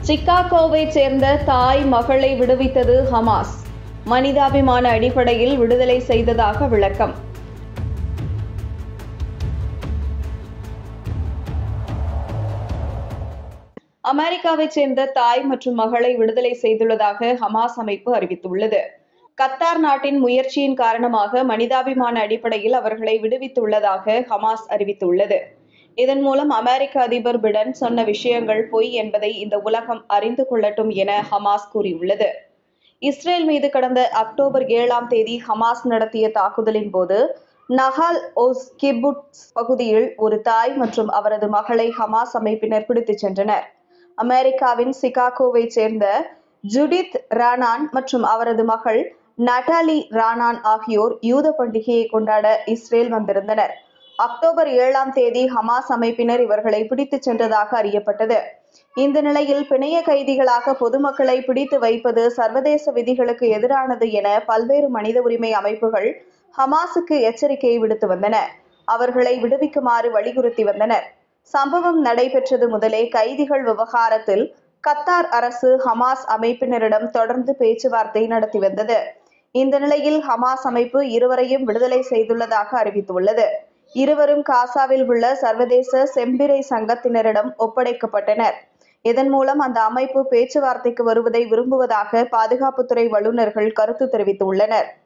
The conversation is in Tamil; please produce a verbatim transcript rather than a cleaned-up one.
சிகாகோவைச் சேர்ந்த தாய் மகளை விடுவித்தது ஹமாஸ். மனிதாபிமான அடிப்படையில் விடுதலை செய்ததாக விளக்கம். அமெரிக்காவைச் சேர்ந்த தாய் மற்றும் மகளை விடுதலை செய்துள்ளதாக ஹமாஸ் அமைப்பு அறிவித்துள்ளது. கத்தார் நாட்டின் முயற்சியின் காரணமாக மனிதாபிமான அடிப்படையில் அவர்களை விடுவித்துள்ளதாக ஹமாஸ் அறிவித்துள்ளது. இதன் மூலம் அமெரிக்க அதிபர் பிடன் சொன்ன விஷயங்கள் பொய் என்பதை இந்த உலகம் அறிந்து கொள்ளட்டும் என ஹமாஸ் கூறியுள்ளது. இஸ்ரேல் மீது கடந்த அக்டோபர் ஏழாம் தேதி ஹமாஸ் நடத்திய தாக்குதலின் போது நஹால் ஓஸ் கிபுட்ஸ் பகுதியில் ஒரு தாய் மற்றும் அவரது மகளை ஹமாஸ் அமைப்பினர் பிடித்துச் சென்றனர். அமெரிக்காவின் சிகாகோவைச் சேர்ந்த ஜுடித் ரானான் மற்றும் அவரது மகள் நட்டாலி ரானான் ஆகியோர் யூத பண்டிகையை கொண்டாட இஸ்ரேல் வந்திருந்தனர். அக்டோபர் ஏழாம் தேதி ஹமாஸ் அமைப்பினர் இவர்களை பிடித்துச் சென்றதாக அறியப்பட்டது. இந்த நிலையில் பிணைய கைதிகளாக பொதுமக்களை பிடித்து வைப்பது சர்வதேச விதிகளுக்கு எதிரானது என பல்வேறு மனித உரிமை அமைப்புகள் ஹமாஸுக்கு எச்சரிக்கையை விடுத்து வந்தன. அவர்களை விடுவிக்குமாறு வலியுறுத்தி வந்தனர். சம்பவம் நடைபெற்றது முதலே கைதிகள் விவகாரத்தில் கத்தார் அரசு ஹமாஸ் அமைப்பினரிடம் தொடர்ந்து பேச்சுவார்த்தை நடத்தி வந்தது. இந்த நிலையில் ஹமாஸ் அமைப்பு இருவரையும் விடுதலை செய்துள்ளதாக அறிவித்துள்ளது. இருவரும் காசாவில் உள்ள சர்வதேச செம்பிறை சங்கத்தினரிடம் ஒப்படைக்கப்பட்டனர். இதன் மூலம் அந்த அமைப்பு பேச்சுவார்த்தைக்கு வருவதை விரும்புவதாக பாதுகாப்புத்துறை வல்லுநர்கள் கருத்து தெரிவித்துள்ளனர்.